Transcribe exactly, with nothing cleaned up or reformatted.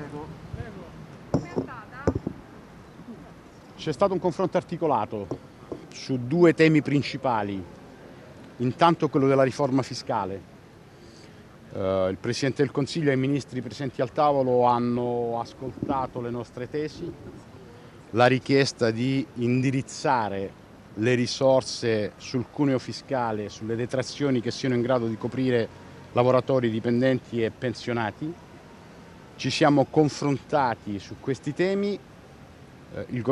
C'è stato un confronto articolato su due temi principali. Intanto quello della riforma fiscale. Uh, il Presidente del Consiglio e i ministri presenti al tavolo hanno ascoltato le nostre tesi, la richiesta di indirizzare le risorse sul cuneo fiscale, sulle detrazioni che siano in grado di coprire lavoratori, dipendenti e pensionati. Ci siamo confrontati su questi temi. Uh, il